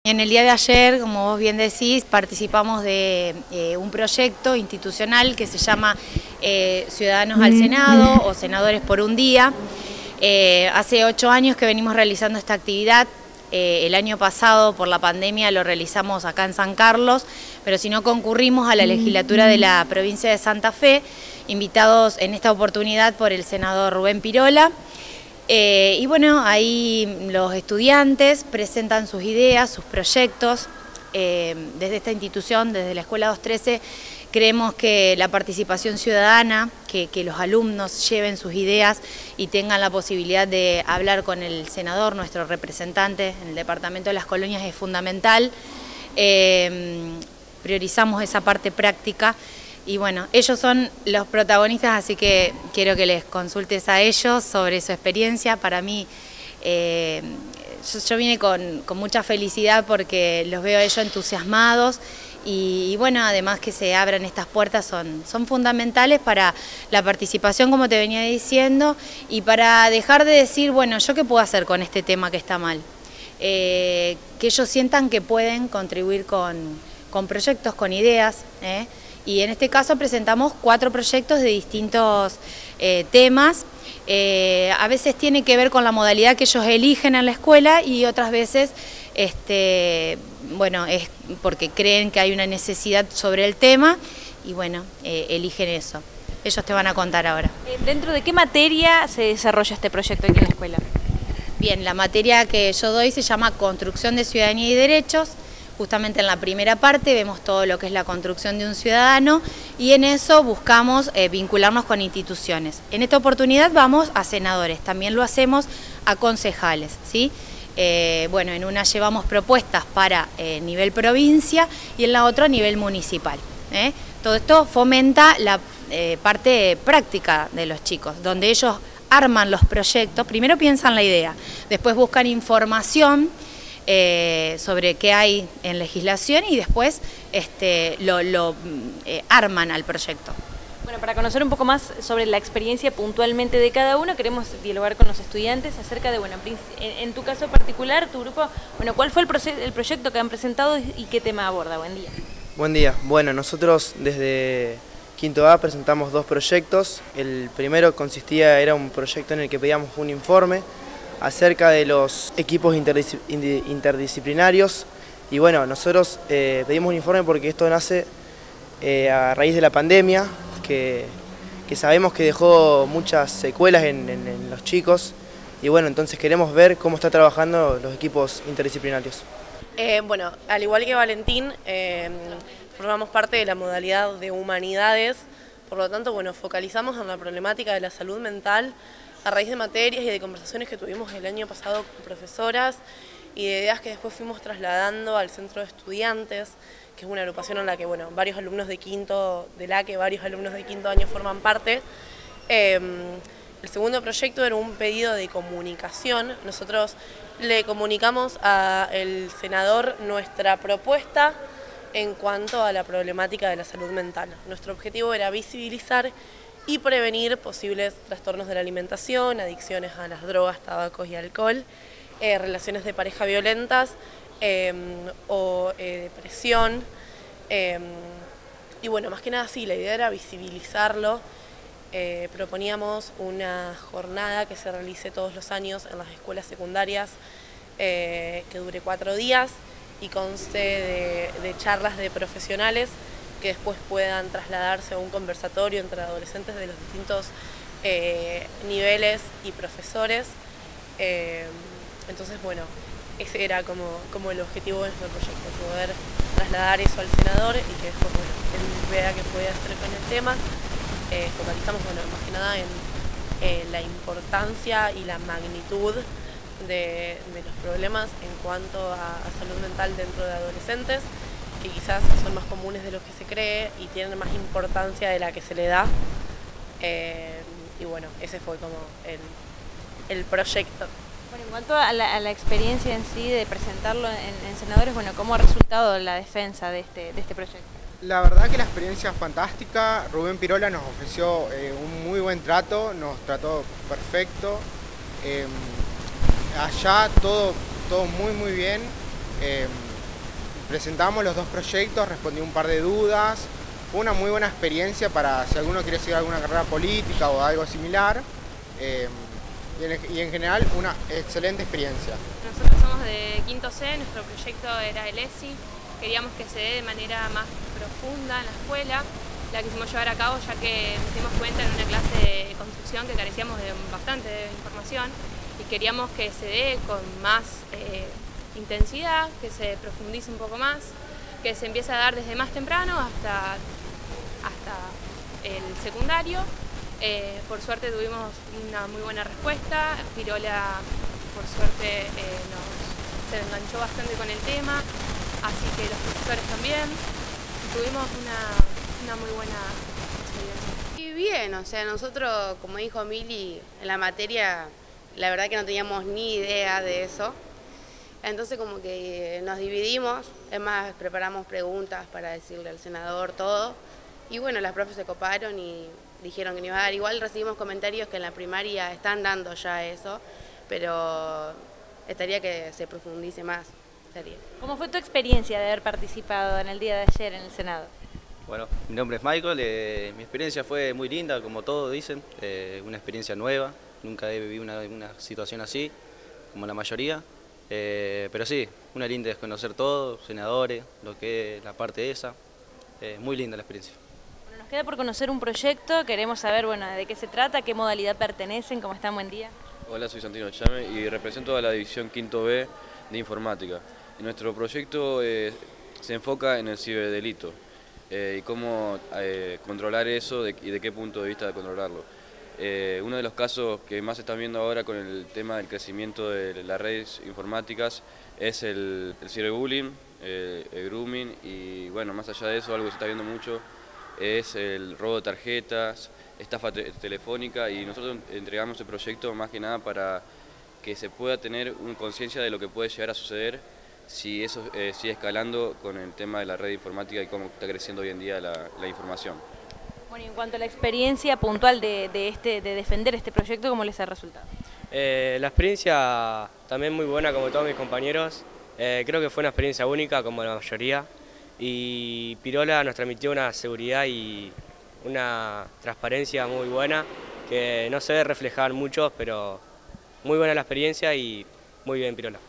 En el día de ayer, como vos bien decís, participamos de un proyecto institucional que se llama Ciudadanos al Senado o Senadores por un Día. Hace 8 años que venimos realizando esta actividad. El año pasado, por la pandemia, lo realizamos acá en San Carlos, pero si no concurrimos a la legislatura de la provincia de Santa Fe, invitados en esta oportunidad por el senador Rubén Pirola. Y bueno, ahí los estudiantes presentan sus ideas, sus proyectos. Desde esta institución, desde la Escuela 213, creemos que la participación ciudadana, que los alumnos lleven sus ideas y tengan la posibilidad de hablar con el senador, nuestro representante en el Departamento de las Colonias, es fundamental. Priorizamos esa parte práctica. Y bueno, ellos son los protagonistas, así que quiero que les consultes a ellos sobre su experiencia. Para mí, yo vine con mucha felicidad porque los veo a ellos entusiasmados y bueno, además que se abran estas puertas son fundamentales para la participación, como te venía diciendo, y para dejar de decir, bueno, ¿yo qué puedo hacer con este tema que está mal? Que ellos sientan que pueden contribuir con proyectos, con ideas, Y en este caso presentamos 4 proyectos de distintos temas. A veces tiene que ver con la modalidad que ellos eligen en la escuela y otras veces bueno, es porque creen que hay una necesidad sobre el tema y bueno, eligen eso. Ellos te van a contar ahora. ¿Dentro de qué materia se desarrolla este proyecto aquí en la escuela? Bien, la materia que yo doy se llama Construcción de Ciudadanía y Derechos. Justamente en la primera parte vemos todo lo que es la construcción de un ciudadano y en eso buscamos vincularnos con instituciones. En esta oportunidad vamos a senadores, también lo hacemos a concejales, ¿sí? Bueno, en una llevamos propuestas para nivel provincia y en la otra a nivel municipal. Todo esto fomenta la parte práctica de los chicos, donde ellos arman los proyectos, primero piensan la idea, después buscan información sobre qué hay en legislación y después lo arman al proyecto. Bueno, para conocer un poco más sobre la experiencia puntualmente de cada uno, queremos dialogar con los estudiantes acerca de, bueno, en tu caso particular, tu grupo, bueno, ¿cuál fue el proyecto que han presentado y qué tema aborda? Buen día. Buen día. Bueno, nosotros desde Quinto A presentamos 2 proyectos. El primero era un proyecto en el que pedíamos un informe acerca de los equipos interdisciplinarios y bueno, nosotros pedimos un informe porque esto nace a raíz de la pandemia que sabemos que dejó muchas secuelas en los chicos y bueno, entonces queremos ver cómo está trabajando los equipos interdisciplinarios. Bueno, al igual que Valentín, formamos parte de la modalidad de humanidades, por lo tanto, bueno, focalizamos en la problemática de la salud mental a raíz de materias y de conversaciones que tuvimos el año pasado con profesoras y de ideas que después fuimos trasladando al centro de estudiantes, que es una agrupación en la que, bueno, varios alumnos de quinto año forman parte. El segundo proyecto era un pedido de comunicación. Nosotros le comunicamos al senador nuestra propuesta en cuanto a la problemática de la salud mental. Nuestro objetivo era visibilizar y prevenir posibles trastornos de la alimentación, adicciones a las drogas, tabacos y alcohol, relaciones de pareja violentas o depresión. Y bueno, más que nada sí, la idea era visibilizarlo. Proponíamos una jornada que se realice todos los años en las escuelas secundarias, que dure 4 días y conste de charlas de profesionales que después puedan trasladarse a un conversatorio entre adolescentes de los distintos niveles y profesores. Entonces, bueno, ese era como el objetivo de nuestro proyecto, poder trasladar eso al senador y que después, bueno, él vea qué puede hacer con el tema. Focalizamos, bueno, más que nada en la importancia y la magnitud de los problemas en cuanto a salud mental dentro de adolescentes, que quizás son más comunes de lo que se cree y tienen más importancia de la que se le da. Y bueno, ese fue como el proyecto. Bueno, en cuanto a la experiencia en sí de presentarlo en senadores, bueno, ¿cómo ha resultado la defensa de este proyecto? La verdad que la experiencia es fantástica. Rubén Pirola nos ofreció un muy buen trato, nos trató perfecto. Allá todo muy bien. presentamos los dos proyectos, respondí un par de dudas. Fue una muy buena experiencia para si alguno quiere seguir alguna carrera política o algo similar. Y en general una excelente experiencia. Nosotros somos de quinto C, nuestro proyecto era el ESI. Queríamos que se dé de manera más profunda en la escuela. La quisimos llevar a cabo ya que nos dimos cuenta en una clase de construcción que carecíamos de bastante de información y queríamos que se dé con más intensidad, que se profundice un poco más, que se empiece a dar desde más temprano hasta el secundario. Por suerte tuvimos una muy buena respuesta. Pirola, por suerte, se enganchó bastante con el tema, así que los profesores también. Tuvimos una muy buena experiencia. Y bien, o sea, nosotros, como dijo Mili, en la materia, la verdad que no teníamos ni idea de eso. Entonces como que nos dividimos, es más, preparamos preguntas para decirle al senador todo. Y bueno, las profes se coparon y dijeron que nos iba a dar. Igual recibimos comentarios que en la primaria están dando ya eso, pero estaría que se profundice más. ¿Cómo fue tu experiencia de haber participado en el día de ayer en el Senado? Bueno, mi nombre es Michael, mi experiencia fue muy linda, como todos dicen, una experiencia nueva, nunca he vivido una situación así, como la mayoría, pero sí, una linda es conocer todo, senadores, lo que es la parte esa, muy linda la experiencia. Bueno, nos queda por conocer un proyecto, queremos saber de qué se trata, a qué modalidad pertenecen, cómo están, buen día. Hola, soy Santino Chame y represento a la división Quinto B de Informática. Nuestro proyecto se enfoca en el ciberdelito y cómo controlar eso y de qué punto de vista de controlarlo. Uno de los casos que más se están viendo ahora con el tema del crecimiento de las redes informáticas es el ciberbullying, el grooming y bueno, más allá de eso, algo que se está viendo mucho es el robo de tarjetas, estafa telefónica y nosotros entregamos el proyecto más que nada para que se pueda tener una conciencia de lo que puede llegar a suceder si eso sigue escalando con el tema de la red informática y cómo está creciendo hoy en día la información. Bueno, y en cuanto a la experiencia puntual de defender este proyecto, ¿cómo les ha resultado? La experiencia también muy buena como todos mis compañeros, creo que fue una experiencia única como la mayoría y Pirola nos transmitió una seguridad y una transparencia muy buena que no se ve reflejar muchos, pero muy buena la experiencia y muy bien Pirola.